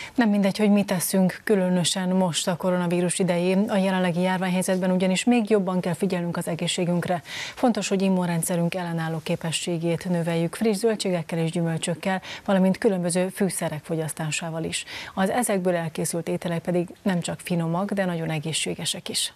Nem mindegy, hogy mit teszünk, különösen most a koronavírus idején. A jelenlegi járványhelyzetben ugyanis még jobban kell figyelnünk az egészségünkre. Fontos, hogy immunrendszerünk ellenálló képességét növeljük friss zöldségekkel és gyümölcsökkel, valamint különböző fűszerek fogyasztásával is. Az ezekből elkészült ételek pedig nem csak finomak, de nagyon egészségesek is.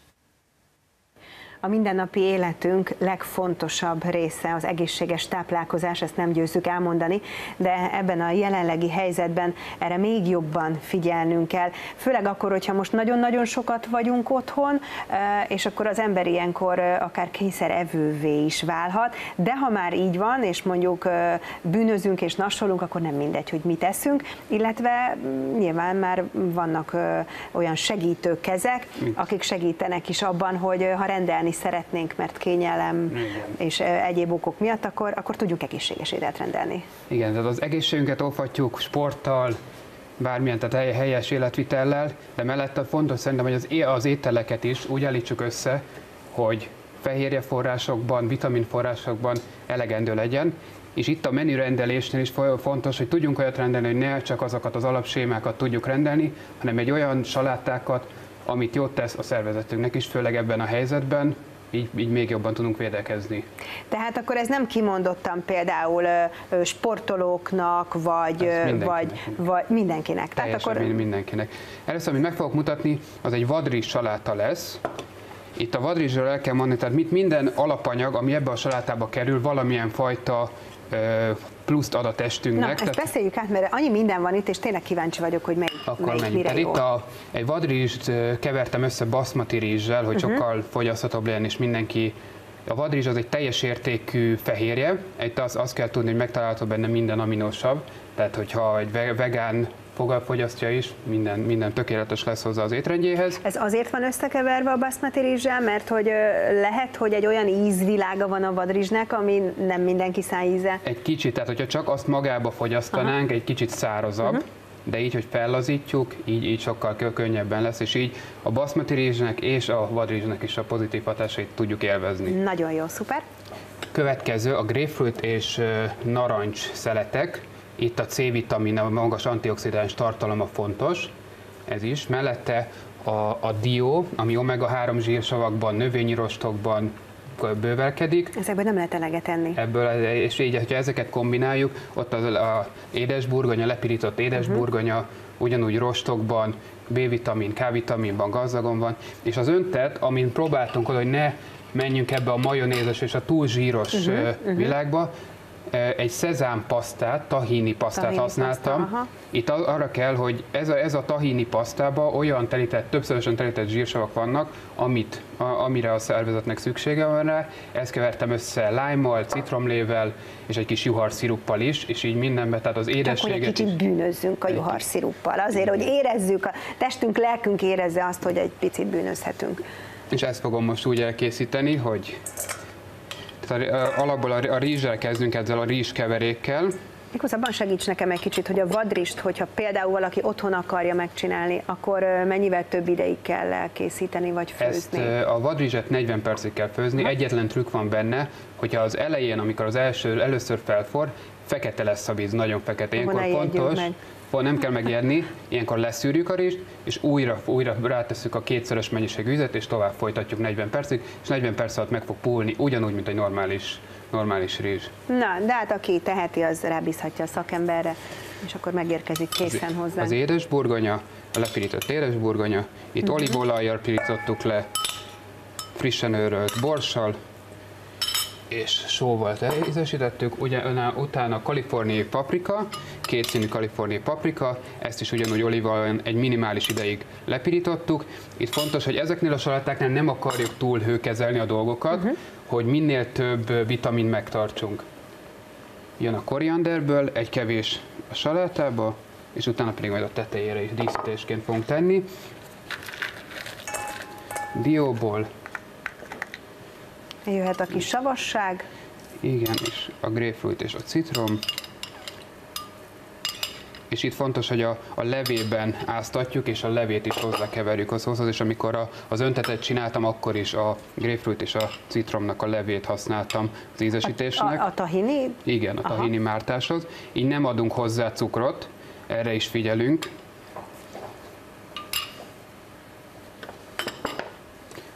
A mindennapi életünk legfontosabb része az egészséges táplálkozás, ezt nem győzzük elmondani, de ebben a jelenlegi helyzetben erre még jobban figyelnünk kell. Főleg akkor, hogyha most nagyon-nagyon sokat vagyunk otthon, és akkor az ember ilyenkor akár kényszerevővé is válhat, de ha már így van, és mondjuk bűnözünk és nassolunk, akkor nem mindegy, hogy mit eszünk, illetve nyilván már vannak olyan segítő kezek, akik segítenek is abban, hogy ha rendelni szeretnénk, mert kényelem és egyéb okok miatt, akkor tudjuk egészséges ételt rendelni. Igen, tehát az egészségünket óvhatjuk sporttal, bármilyen, tehát helyes életvitellel, de mellette fontos szerintem, hogy az ételeket is úgy állítsuk össze, hogy fehérjeforrásokban, vitaminforrásokban elegendő legyen, és itt a menürendelésnél is fontos, hogy tudjunk olyat rendelni, hogy ne csak azokat az alapsémákat tudjuk rendelni, hanem egy olyan salátákat, amit jót tesz a szervezetünknek is, főleg ebben a helyzetben, így még jobban tudunk védekezni. Tehát akkor ez nem kimondottan például sportolóknak, vagy mindenkinek. Tehát akkor mindenkinek. Először, amit meg fogok mutatni, az egy vadrizs saláta lesz. Itt a vadrizsről el kell mondani, tehát minden alapanyag, ami ebbe a salátába kerül, valamilyen fajta pluszt ad a testünknek. Na, ezt beszéljük át, mert annyi minden van itt, és tényleg kíváncsi vagyok, hogy melyik mire jó. Itt egy vadrizst kevertem össze baszmati rizssel, hogy sokkal fogyaszthatóbb legyen, és mindenki. A vadrizs az egy teljes értékű fehérje, azt kell tudni, hogy megtalálható benne minden aminosav, tehát hogyha egy vegán fogyasztja is, minden tökéletes lesz hozzá az étrendjéhez. Ez azért van összekeverve a baszmati rizssel, mert hogy lehet, hogy egy olyan ízvilága van a vadrizsnek, ami nem mindenki szájíze? Egy kicsit, tehát hogyha csak azt magába fogyasztanánk, egy kicsit szárazabb, de így, hogy fellazítjuk, így sokkal könnyebben lesz, és így a baszmati rizsnek és a vadrizsnek is a pozitív hatásait tudjuk élvezni. Nagyon jó, szuper. Következő a grapefruit és narancs szeletek. Itt a C-vitamin, a magas antioxidáns tartaloma fontos, ez is. Mellette a dió, ami omega-3 zsírsavakban, növényi rostokban bővelkedik. Ezekből nem lehet eleget enni. És így, hogyha ezeket kombináljuk, ott az édesburgonya, lepirított édesburgonya, ugyanúgy rostokban, B-vitamin, K-vitaminban gazdagon van, és az öntet, amin próbáltunk oda, hogy ne menjünk ebbe a majonézes és a túl zsíros világba, egy szezámpasztát, tahini pasztát használtam. Itt arra kell, hogy ez a tahini pasztában olyan többszörösen telített zsírsavak vannak, amire a szervezetnek szüksége van rá. Ezt kevertem össze lime-mal, citromlével és egy kis juharsziruppal is, és így mindenbe, tehát az édességet egy kicsit bűnözzünk a juharsziruppal, azért, hogy érezzük, a testünk, lelkünk érezze azt, hogy egy picit bűnözhetünk. És ezt fogom most úgy elkészíteni, hogy alapból a rizssel kezdünk, ezzel a rizskeverékkel. Mikor abban segíts nekem egy kicsit, hogy a vadrizst, hogyha például valaki otthon akarja megcsinálni, akkor mennyivel több ideig kell elkészíteni vagy főzni? A vadrizset 40 percig kell főzni. Egyetlen trükk van benne, hogyha az elején, amikor az először felforr, fekete lesz a víz, nagyon fekete. Ilyenkor fontos, nem kell megijedni, ilyenkor leszűrjük a rizst, és újra rátesszük a kétszeres mennyiségű vizet, és tovább folytatjuk 40 percig, és 40 perc alatt meg fog pulni, ugyanúgy, mint egy normális rizs. Na, de hát aki teheti, az rábízhatja a szakemberre, és akkor megérkezik készen hozzá. Az édesburgonya, a lepirított édesburgonya, itt olívolajjal pirítottuk le, frissen őrölt borssal, és sóval ízesítettük, utána kaliforniai paprika, kétszínű kaliforniai paprika, ezt is ugyanúgy olívaolajban egy minimális ideig lepirítottuk. Itt fontos, hogy ezeknél a salátáknál nem akarjuk túl hőkezelni a dolgokat, hogy minél több vitamin megtartsunk. Jön a korianderből, egy kevés a salátába, és utána pedig majd a tetejére is díszítésként fogunk tenni. Dióból jöhet a kis savasság. Igen, és a grapefruit és a citrom. És itt fontos, hogy a levében áztatjuk, és a levét is hozzákeverjük hozzá, és amikor az öntetet csináltam, akkor is a grapefruit és a citromnak a levét használtam az ízesítésnek. A tahini? Igen, a tahini mártáshoz. Így nem adunk hozzá cukrot, erre is figyelünk.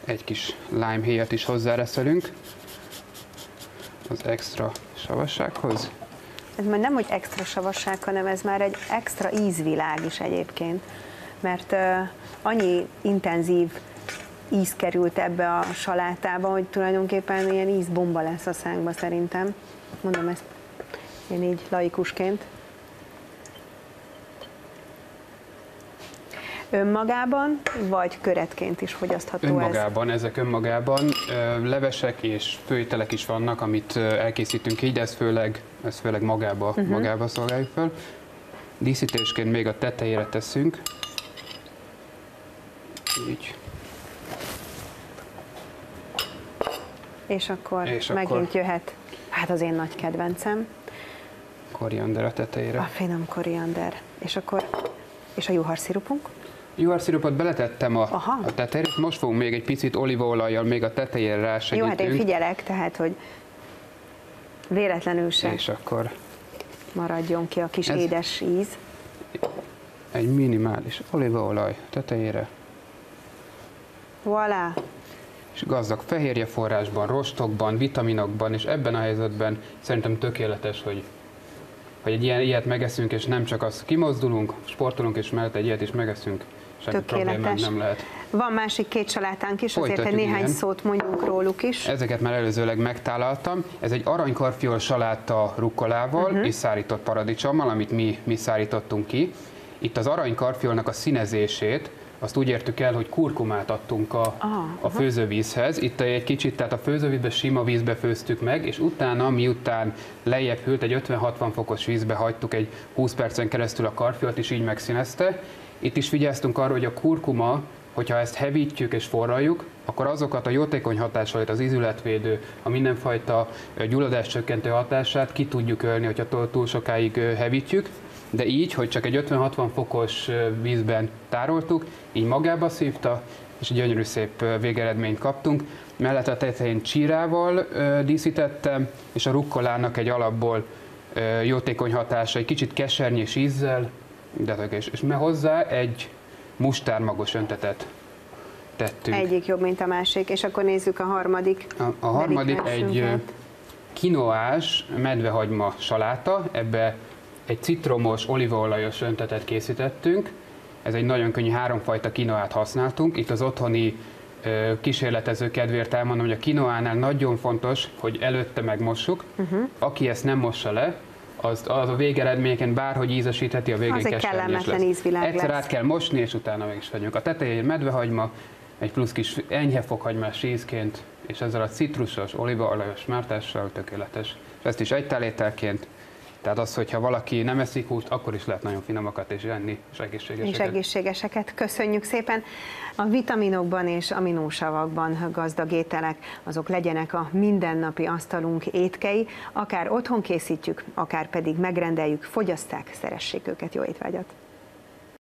egy kis limehéjat is hozzáreszelünk az extra savassághoz. Ez már nem, hogy extra savasság, hanem ez már egy extra ízvilág is egyébként, mert annyi intenzív íz került ebbe a salátába, hogy tulajdonképpen ilyen ízbomba lesz a szánkba szerintem. Mondom ezt én így laikusként. Önmagában, vagy köretként is fogyasztható önmagában, ezek önmagában. Levesek és főételek is vannak, amit elkészítünk így, de ez főleg magába szolgáljuk fel. Díszítésként még a tetejére teszünk. Így. És akkor megint jöhet, hát az én nagy kedvencem. Koriander a tetejére. A finom koriander. És a juharszirupunk? Juharszirupot beletettem a tetejére, most fogunk még egy picit olívaolajjal még a tetejére rásegítünk. Jó, hát én figyelek, tehát, hogy véletlenül se és akkor maradjon ki a kis édes íz. Egy minimális olívaolaj tetejére. Voilà. És gazdag fehérjeforrásban, rostokban, vitaminokban, és ebben a helyzetben szerintem tökéletes, hogy egy ilyet megeszünk, és nem csak azt kimozdulunk, sportolunk, és mellett egy ilyet is megeszünk, semmi problémám nem lehet. Van másik két salátánk is, azért egy néhány szót mondjunk róluk is. Ezeket már előzőleg megtálaltam. Ez egy aranykarfiol saláta rukkolával és szárított paradicsommal, amit mi szárítottunk ki. Itt az aranykarfiolnak a színezését azt úgy értük el, hogy kurkumát adtunk a főzővízhez. Itt egy kicsit, tehát a főzővízbe sima vízbe főztük meg, és utána, miután lejjebb hűlt, egy 50-60 fokos vízbe hagytuk egy 20 percen keresztül a karfiolt, és így megszínezte. Itt is vigyáztunk arra, hogy a kurkuma, hogyha ezt hevítjük és forraljuk, akkor azokat a jótékony hatásait, az ízületvédő, a mindenfajta gyulladáscsökkentő hatását ki tudjuk ölni, hogyha túl sokáig hevítjük. De így, hogy csak egy 50-60 fokos vízben tároltuk, így magába szívta, és egy gyönyörű szép végeredményt kaptunk. Mellett a tetején csírával díszítettem, és a rukkolának egy alapból jótékony hatása, egy kicsit kesernyees ízzel, de tökéletes. És hozzá egy mustármagos öntetet tettünk. Egyik jobb, mint a másik, és akkor nézzük a harmadik. A harmadik egy kinoás medvehagyma saláta, ebbe egy citromos, olívaolajos öntetet készítettünk. Ez egy nagyon könnyű, háromfajta kinoát használtunk. Itt az otthoni kísérletező kedvéért elmondom, hogy a kinoánál nagyon fontos, hogy előtte megmossuk. Aki ezt nem mossa le, az a végeredményeken bárhogy ízesítheti, a végén kessernyés lesz. Egyszer át kell mosni, és utána meg is vagyunk. A tetején medvehagyma, egy plusz kis enyhe fokhagymás ízként, és ezzel a citrusos, olívaolajos mártással tökéletes. És ezt is egytálételként. Tehát az, hogyha valaki nem eszik húst, akkor is lehet nagyon finomakat és enni, és egészségeseket. És egészségeseket. Köszönjük szépen! A vitaminokban és aminósavakban gazdag ételek, azok legyenek a mindennapi asztalunk étkei, akár otthon készítjük, akár pedig megrendeljük, fogyasszák, szeressék őket, jó étvágyat!